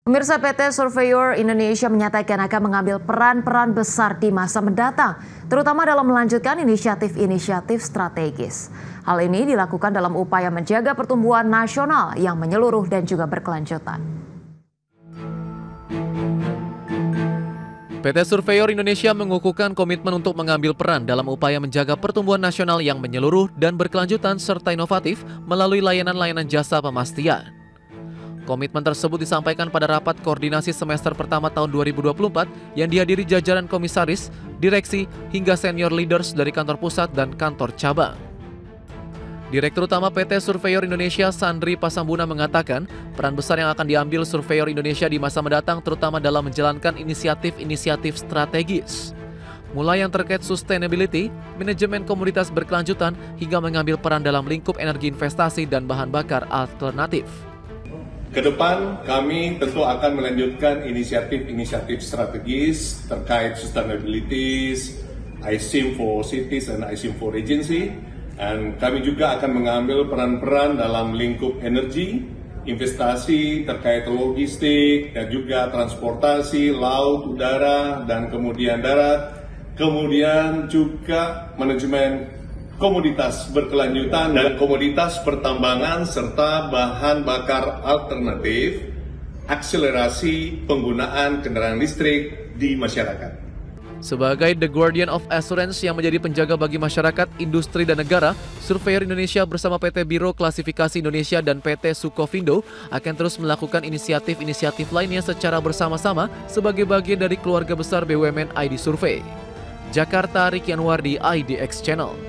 Pemirsa, PT Surveyor Indonesia menyatakan akan mengambil peran-peran besar di masa mendatang, terutama dalam melanjutkan inisiatif-inisiatif strategis. Hal ini dilakukan dalam upaya menjaga pertumbuhan nasional yang menyeluruh dan juga berkelanjutan. PT Surveyor Indonesia mengukuhkan komitmen untuk mengambil peran dalam upaya menjaga pertumbuhan nasional yang menyeluruh dan berkelanjutan serta inovatif melalui layanan-layanan jasa pemastian. Komitmen tersebut disampaikan pada rapat koordinasi semester pertama tahun 2024 yang dihadiri jajaran komisaris, direksi, hingga senior leaders dari kantor pusat dan kantor cabang. Direktur Utama PT Surveyor Indonesia, Sandri Pasambuna, mengatakan peran besar yang akan diambil Surveyor Indonesia di masa mendatang terutama dalam menjalankan inisiatif-inisiatif strategis. Mulai yang terkait sustainability, manajemen komoditas berkelanjutan, hingga mengambil peran dalam lingkup energi investasi dan bahan bakar alternatif. Kedepan kami tentu akan melanjutkan inisiatif-inisiatif strategis terkait sustainability, ISIM for cities and ISIM for agency, dan kami juga akan mengambil peran-peran dalam lingkup energi, investasi terkait logistik dan juga transportasi, laut, udara, dan kemudian darat, kemudian juga manajemen komoditas berkelanjutan dan komoditas pertambangan serta bahan bakar alternatif, akselerasi penggunaan kendaraan listrik di masyarakat. Sebagai The Guardian of Assurance yang menjadi penjaga bagi masyarakat, industri, dan negara, Surveyor Indonesia bersama PT Biro Klasifikasi Indonesia dan PT Sukovindo akan terus melakukan inisiatif-inisiatif lainnya secara bersama-sama sebagai bagian dari keluarga besar BUMN ID Survey. Jakarta, Ricky Anwardi, IDX Channel.